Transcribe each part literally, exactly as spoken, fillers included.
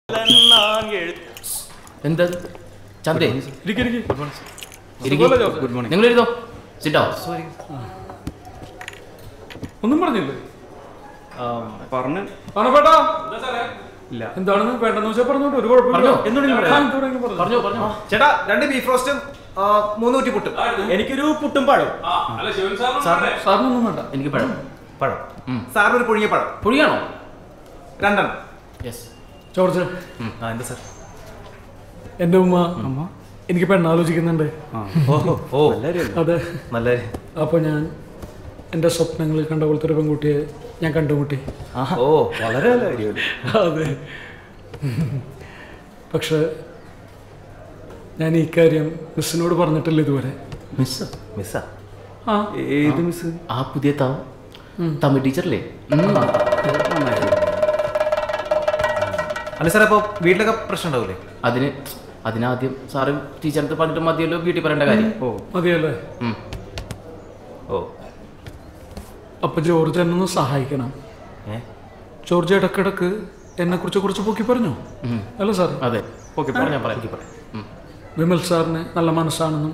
എന്താ ചന്തേ good morning. നിങ്ങൾ എഴുതോ സിറ്റോ. ഒന്നും പറഞ്ഞില്ലേ? പറഞ്ഞു ഇല്ല. എന്താണെന്ന് വേണ്ടെന്ന് വെച്ചാൽ പറഞ്ഞോട്ട് ഒരു കുഴപ്പമില്ല. പറഞ്ഞോ പറഞ്ഞോ. ചേട്ടാ രണ്ട് ബീഫ് റോസ്റ്റും മൂന്ന് കുറ്റി പുട്ടും. എനിക്കൊരു പുട്ടും പഴം. സാറിനൊന്നും വേണ്ട. എനിക്ക് പഴം. പഴം സാറിന് ഒരു പുഴുങ്ങിയ പഴം. പുളിയാണോ? രണ്ടെണ്ണം. യെസ്. ജോർജ്, ആ എന്താ സാർ? എൻ്റെ ഉമ്മ അമ്മ എനിക്ക് പെണ്ണാലോചിക്കുന്നുണ്ട്. ഓ അതെ, നല്ല. അപ്പോൾ ഞാൻ എൻ്റെ സ്വപ്നങ്ങളിൽ കണ്ട പോലത്തെ ഒരു പെൺകുട്ടിയെ ഞാൻ കണ്ടുമുട്ടി. ഓ വളരെ നല്ല കാര്യമല്ലേ. അതെ, പക്ഷെ ഞാൻ ഈ കാര്യം മിസ്സിനോട് പറഞ്ഞിട്ടില്ല ഇതുവരെ. മിസ് മിസ്സാ? ആ ഏത് മിസ്? ആ പുതിയ താവ് തമിഴ് ടീച്ചറല്ലേ? അല്ല സാർ, അപ്പോൾ വീട്ടിലൊക്കെ പ്രശ്നം ഉണ്ടാവില്ലേ? അതിന് അതിനാദ്യം സാറ് ടീച്ചറിന് പറഞ്ഞിട്ട് മതിയല്ലോ വീട്ടിൽ പറയേണ്ട കാര്യം. ഓ മതിയല്ലേ? ഓ അപ്പൊ ജോർജ് എന്നെ ഒന്ന് സഹായിക്കണം. ജോർജ് ഇടക്കിടക്ക് എന്നെ കുറിച്ച് കുറിച്ച് പൊക്കി പറഞ്ഞു അല്ല സാർ? അതെ, ഓക്കെ പറഞ്ഞാൽ പറയാം. വിമൽ സാറിന് നല്ല മനസ്സാണെന്നും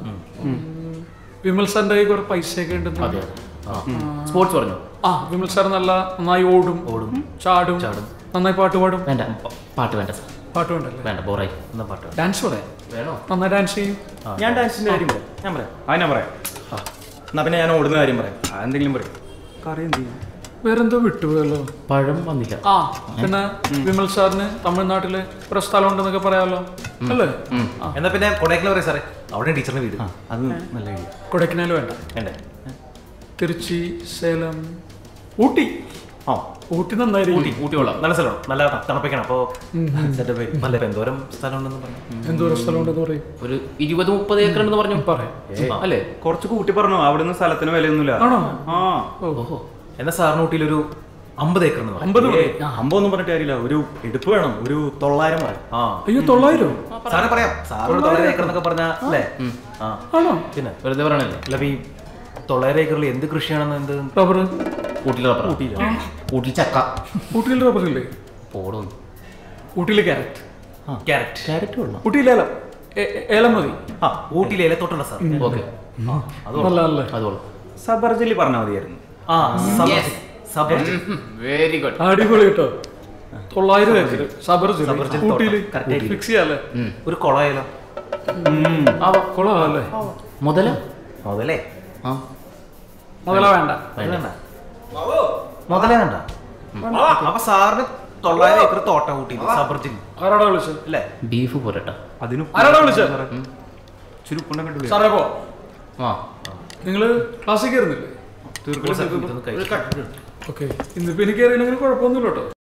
വിമൽ സാറിൻ്റെ കൈ കുറെ പൈസയൊക്കെ ഉണ്ടെന്നും. അതെ, സ്പോർട്സ് പറഞ്ഞു. ആ, വിമൽ സാർ നല്ല നന്നായി ഓടും ഓടും ചാടും ചാടും നന്നായി പാട്ട് പാടും. വേണ്ട, പാട്ട് വേണ്ട സാർ. പാട്ട് വേണ്ടല്ലേ? വേണ്ട, ബോറായി. എന്നാ പാട്ട് ഡാൻസ് പറയാം. വേണോ? നന്നായി ഡാൻസ് ചെയ്യും. ഞാൻ ഡാൻസിന്റെ കാര്യം പറയാം. ഞാൻ പറയാം. ആ ഞാൻ പറയാം. എന്നാ പിന്നെ ഞാൻ ഓടുന്ന കാര്യം പറയാം. എന്തെങ്കിലും പറയും. കറി എന്ത് ചെയ്യും? വേറെന്തോ വിട്ടുപോയല്ലോ. പഴം വന്നില്ല. ആ, പിന്നെ വിമൽ സാറിന് തമിഴ്നാട്ടില് ഒരു സ്ഥലം ഉണ്ടെന്നൊക്കെ പറയാമല്ലോ അല്ലേ? എന്നാ പിന്നെ കൊടൈക്കനാൽ പറയാം സാറേ, അവിടെ ടീച്ചറിന്റെ വീട്. അത് നല്ല ഐഡിയ. കൊടൈക്കനാൽ വേണ്ട. വേണ്ടേ? തിരുച്ചി, സേലം, ഊട്ടി. ആ ഊട്ടി നന്നായിരിക്കും. ഊട്ടി ഊട്ടി കൊള്ളാം. നല്ല സ്ഥലമാണ്, നല്ല തണുപ്പൊക്കെയാണ്. അപ്പോൾ സെറ്റപ്പ് നല്ല. എന്തോരം സ്ഥലം ഉണ്ടെന്ന് പറഞ്ഞു? എന്തോരം സ്ഥലം ഉണ്ടെന്ന് പറയും? ഒരു ഇരുപത് മുപ്പത് ഏക്കർ ഉണ്ടെന്ന് പറഞ്ഞു. പറയാം അല്ലേ? കുറച്ച് കൂട്ടി പറഞ്ഞു. അവിടുന്ന് സ്ഥലത്തിന് വിലയൊന്നുമില്ല. ആണോ? ആ ഓഹോ. എന്നാ സാറിന് ഊട്ടിയിലൊരു അമ്പത് ഏക്കർ എന്ന് പറയും. അമ്പത് അമ്പതൊന്നും പറഞ്ഞിട്ട് കാര്യമില്ല. ഒരു എടുപ്പ് വേണം. ഒരു തൊള്ളായിരം പറയാം. ആ അയ്യോ, തൊള്ളായിരം സാറെ പറയാം. സാറോട് തൊള്ളായിരം ഏക്കർ എന്നൊക്കെ പറഞ്ഞാ അല്ലേ? ആ ആണോ? പിന്നെ വെറുതെ പറയണല്ലേ? അല്ല, ഈ തൊള്ളായിരം ഏക്കറിൽ എന്ത് കൃഷിയാണെന്ന് എന്ത്? റബ്ബർ. ഊട്ടിയിൽ റബ്ബർ. ഊട്ടിയിൽ ചക്ക. ഊട്ടിയിൽ റബ്ബർ ഇല്ലേ? പോടുന്നു. ഊട്ടിയിൽ ക്യാരറ്റ്. ക്യാരറ്റ്. ക്യാരറ്റ് കൊള്ളാം. ഊട്ടിയിൽ ഏലം. ഏലം മതി. ആ ഊട്ടിയിൽ ഏലത്തോട്ടമുള്ള സാർ. ഓക്കെ, നല്ല നല്ല. അത് കൊള്ളാം. സബർ ജില്ലി പറഞ്ഞാൽ മതിയായിരുന്നു. ആ സബർ. Very good. അടിപൊളി കേട്ടോ. തൊള്ളായിരം ഏക്കർ സബർ ഊട്ടിയിൽ ഫിക്സ് ചെയ്യാല്ലേ? ഒരു കുളമായാലോ? ആ കുളമല്ലേ? മുതല മുതലേ? ആ മുതല വേണ്ട. വേണ്ട, മുതലേ വേണ്ട. അപ്പൊ സാറിന് തൊള്ളായിരം ഏക്കർ തോട്ടം ഊട്ടിയിൽ സബർ ജില്ല. ആരാടാ വിളിച്ചത്? അല്ലേ? ബീഫ് പോരട്ടാ. അതിന് ആരാടാ വിളിച്ചത്? ചുരുപ്പുണ്ടം കണ്ടു സാറേ പോ. ആ, നിങ്ങള് ക്ലാസ്സിൽ കയറുന്നില്ലേ? ഓക്കെ, ഇന്നിപ്പോ എനിക്ക് അറിയില്ലെങ്കിൽ കുഴപ്പമൊന്നുമില്ല കേട്ടോ.